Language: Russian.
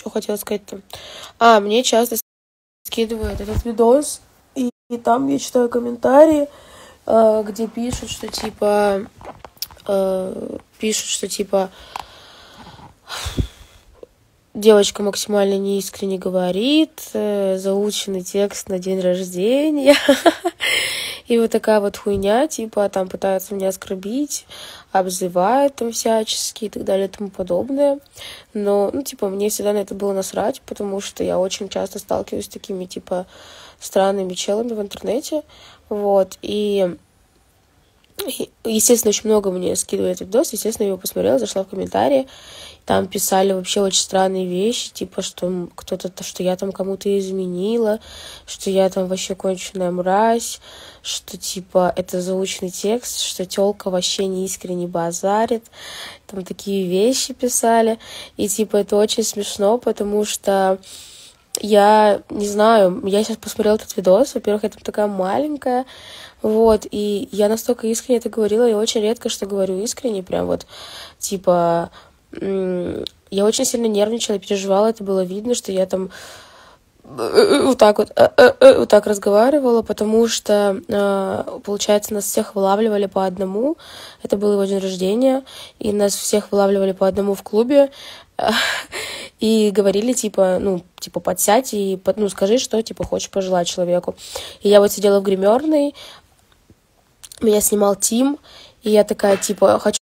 Что хотела сказать-то? Мне часто скидывают этот видос, и там я читаю комментарии, где пишут, что типа девочка максимально неискренне говорит, заученный текст на день рождения. И вот такая вот хуйня, типа, там пытаются меня оскорбить, обзывают там всячески и так далее и тому подобное. Но, мне всегда на это было насрать, потому что я очень часто сталкиваюсь с такими, странными челами в интернете. Вот, и естественно, очень много мне скидывали этот видос, естественно, я его посмотрела, зашла в комментарии, там писали вообще очень странные вещи, что что я там кому-то изменила, что я там вообще конченая мразь, что, это заученный текст, что тёлка вообще не искренне базарит, там такие вещи писали, и, это очень смешно, потому что я не знаю, я сейчас посмотрела этот видос, во-первых, я там такая маленькая, вот, и я настолько искренне это говорила, я очень редко что говорю искренне, прям вот, я очень сильно нервничала, переживала, это было видно, что я там вот так разговаривала, потому что, получается, нас всех вылавливали по одному, это был его день рождения, и нас всех вылавливали по одному в клубе, и говорили, подсядь и, скажи, что, хочешь пожелать человеку. И я вот сидела в гримерной, меня снимал Тим, и я такая, хочу